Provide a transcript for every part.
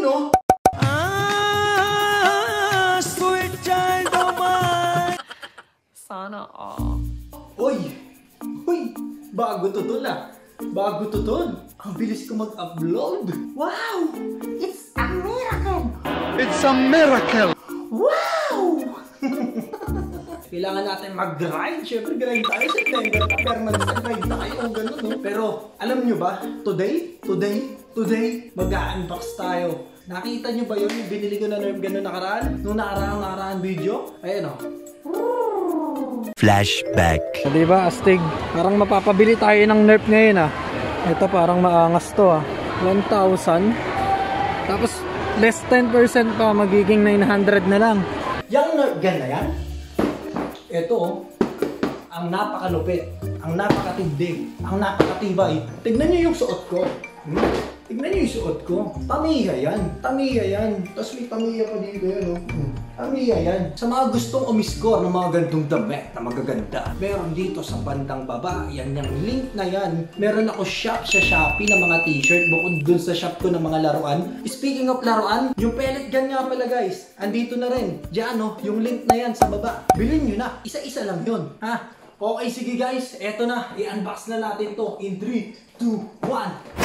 oh. Sweet child of mine. Sana all. Uy! Uy! Bago to tol ah. Bago to tol. Ang bilis ko mag-upload. Wow! It's a miracle! It's a miracle! Wow! Kailangan natin mag-grind. Siyempre, grind tayo. September pa. Permanent na grind tayo. O ganun, no? Pero, alam nyo ba? Today, mag-unbox tayo. Nakita nyo ba yun? Yung binili ko na Nerf gun nung nakaraan? Nung nakaraan video? Ayan, o. Flashback. Diba, astig? Parang mapapabili tayo ng Nerf ngayon ah. Ito parang maangas to ah. 1,000. Tapos, less 10% pa. Magiging 900 na lang. Yung Nerf gun na yan, ito oh, ang napakalupit, ang napakatindi, ang napakatibay. Tignan nyo yung suot ko. Tignan nyo yung suot ko. Tamiya yan. Tamiya yan. Tapos may tamiya pa dito yan oh. Tamiya yan. Sa mga gustong umiscore ng mga gandong damit na magaganda, meron dito sa bandang baba, yan yung link na yan. Meron ako shop sa Shopee ng mga t-shirt bukod dun sa shop ko ng mga laruan. Speaking of laruan, yung pellet gun nga pala guys, andito na rin. Diyan oh, yung link na yan sa baba. Bilhin nyo na. Isa-isa lang yun. Ha? Okay, sige guys. Eto na. I-unbox na natin to in 3, 2, 1.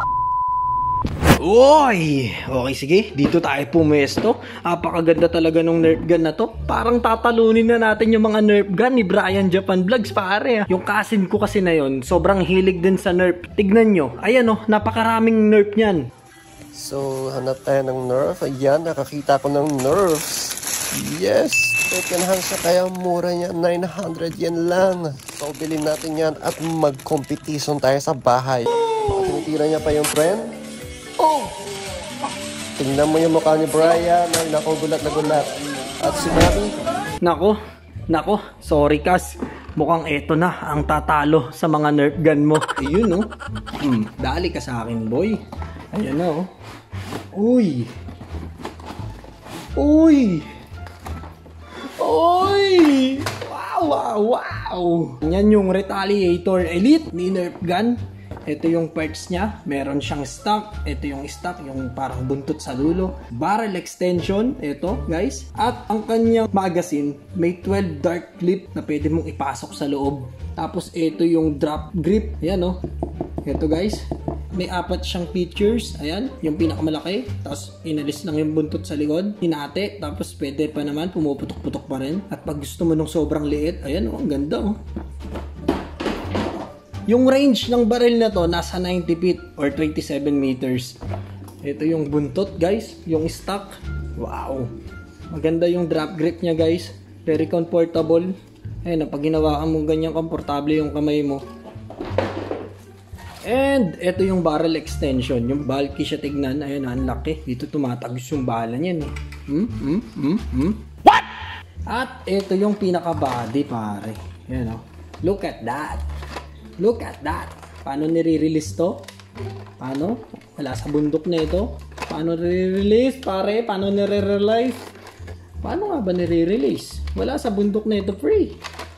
Oy! Okay, sige. Dito tayo pumesto. Apakaganda talaga nung Nerf gun na to. Parang tatalunin na natin yung mga Nerf gun ni Brian Japan Vlogs, pare. Yung cousin ko kasi na yon, sobrang hilig din sa Nerf. Tignan nyo. Ayan oh, napakaraming Nerf niyan. So, hanap tayo ng Nerf. Ayan, nakakita ko ng Nerfs. Yes! Second hand siya, kaya mura niya. 900 yen lang. So, bilhin natin yan at mag-competition tayo sa bahay. Tinitira niya pa yung friend. Oh! Tingnan mo yung mukha ni Brian. Ay, nako, gulat na gulat. At si Mami. Nako, sorry Kas. Mukhang eto na ang tatalo sa mga Nerf gun mo. Ayun oh. Dali ka sa akin, boy. Ayan na oh. Uy! Uy! Uy! Wow! Yan yung Retaliator Elite ni Nerf gun. Ito yung parts niya. Meron siyang stock. Ito yung stock, yung parang buntot sa dulo. Barrel extension. Ito, guys. At ang kanyang magazine, may 12 dart clip na pwede mong ipasok sa loob. Tapos ito yung drop grip. Ayan, oh. Ito, guys. May 4 siyang features. Ayan, yung pinakamalaki. Tapos inalis lang yung buntot sa likod. Hinati. Tapos pwede pa naman, pumuputok-putok pa rin. At pag gusto mo nung sobrang liit, ayan, oh, ang ganda, oh. Yung range ng barrel na to, nasa 90 feet or 27 meters. Ito yung buntot, guys. Yung stock. Wow. Maganda yung drop grip niya, guys. Very comfortable. Ayan, pag ginawakan mo ganyan, komportable yung kamay mo. And, ito yung barrel extension. Yung bulky siya tignan. Ayan, ang laki. Dito tumatagos yung bala niyan. What? At, ito yung pinaka-body, pare. Ayan, oh. Look at that. Look at that. Paano nire-release to? Paano? Wala sa bundok na ito. Paano nire-release, pare? Paano nire-release? Paano nga ba nire-release? Wala sa bundok na ito, free.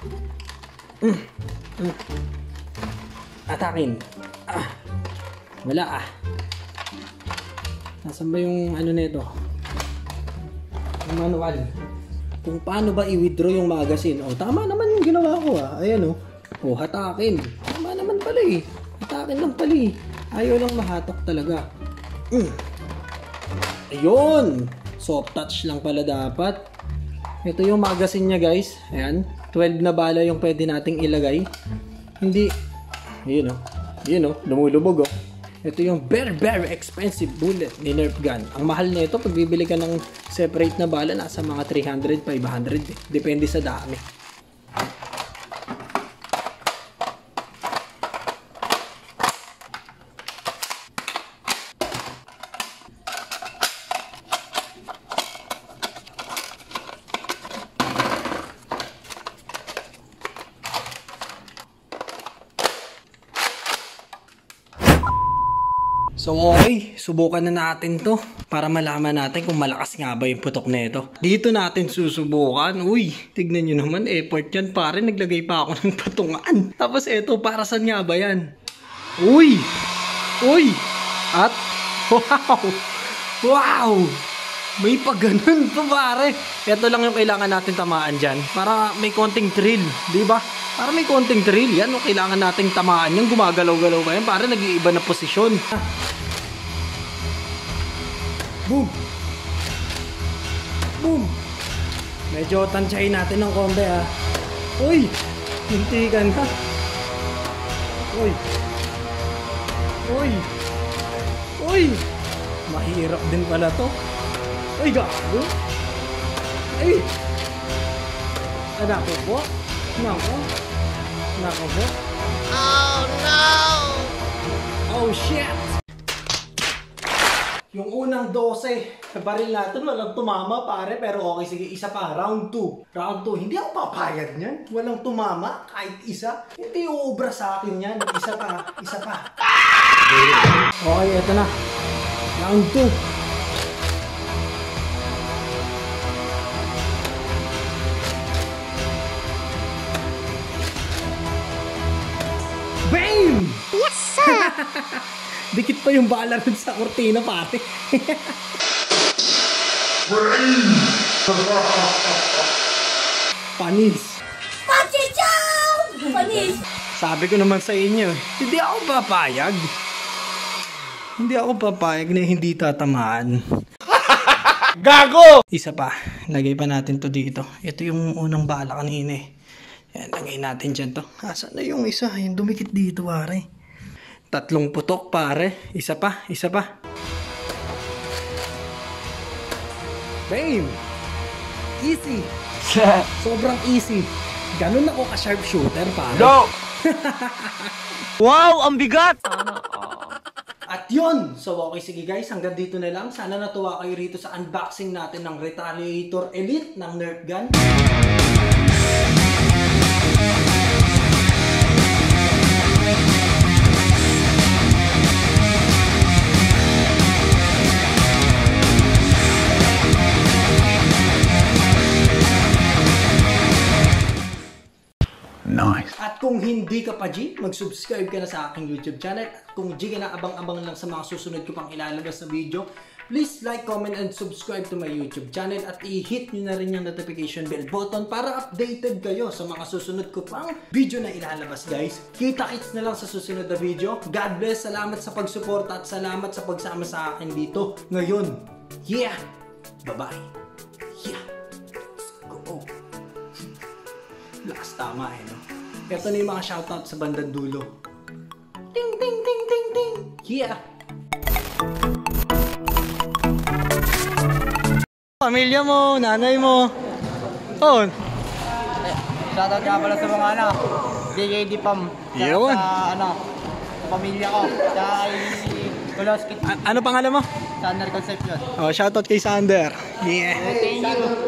Atakin. Wala ah. Nasaan ba yung ano na ito? Yung manual. Kung paano ba i-withdraw yung magazine. Oh, tama naman yung ginawa ko ah. Ayan oh. Oh, hatakin. Tama naman pala eh. Hatakin lang pala eh. Ayaw lang mahatak talaga. Ayun! Soft touch lang pala dapat. Ito yung magazine niya guys. Ayan. 12 na bala yung pwede nating ilagay. Hindi. Ayun oh. Ayun oh. Lumulubog oh. Ito yung very expensive bullet ni Nerf gun. Ang mahal na ito, pag bibili ka ng separate na bala, nasa mga 300, 500. Depende sa dami. So okay, subukan na natin to para malaman natin kung malakas nga ba yung putok na ito. Dito natin susubukan. Uy, tignan nyo naman, effort yan pare. Naglagay pa ako ng patungan. Tapos ito, para saan nga ba yan? Uy! Uy! At, wow! Wow! May pag ganun to pare. Ito lang yung kailangan natin tamaan dyan. Para may konting thrill, di ba? Para may konting thrill. Yan yung kailangan nating tamaan. Yung gumagalaw-galaw ka yan. Para nag-iiba na posisyon. Boom! Boom! Medyo tansyahin natin ng konti ha. Uy! Muntikan ka. Uy! Uy! Uy! Mahirap din pala to. Ay, gago! Ay! Nako po! Nako! Nako po! Oh, no! Oh, shit! Yung unang 12 sa baril natin, walang tumama pare, pero okay, sige, isa pa, round 2. Round 2, hindi ako papayag niyan. Walang tumama, kahit isa. Hindi uubra sa akin yan. Isa pa, isa pa. Okay, eto na. Round 2. Bam! Yes, sir! Dikit pa yung bala rin sa kortina, pare. Panis. Pachichaw! Panis! Sabi ko naman sa inyo, hindi ako papayag. Hindi ako papayag na hindi tatamaan. Gago! Isa pa, lagay pa natin to dito. Ito yung unang bala kanina eh. Yan, lagay natin dyan to. Asan na yung isa? Yung dumikit dito, pare. 3 putok, pare. Isa pa, isa pa. Bam! Easy. Sobrang easy. Ganun ako ka-sharpshooter, pare. Go! Wow, ang bigat! Sana all. At yun! So okay, sige guys, hanggang dito na lang. Sana natuwa kayo rito sa unboxing natin ng Retaliator Elite ng Nerf Gun. Nice. At kung hindi ka pa G, mag-subscribe ka na sa aking YouTube channel. At kung G ka na abang-abang lang sa mga susunod ko pang ilalabas na video, please like, comment, and subscribe to my YouTube channel. At i-hit nyo na rin yung notification bell button para updated kayo sa mga susunod ko pang video na ilalabas, guys. Kita-kits na lang sa susunod na video. God bless, salamat sa pagsuporta at salamat sa pagsama sa akin dito ngayon. Yeah! Bye-bye! Yeah! Let's go! Lakas tama eh, no? Ito na yung mga shoutout sa bandang dulo. Ting, ting, ting, ting, ting! Yeah! Pamilya mo, nanay mo. Oh. Shoutout nga pala sa mga BKD Pam. Yun. Sa pamilya ko. Sa Koloskit. Ano pangalan mo? Sander Concepcion. Oh, shoutout kay Sander. Yeah. Thank you.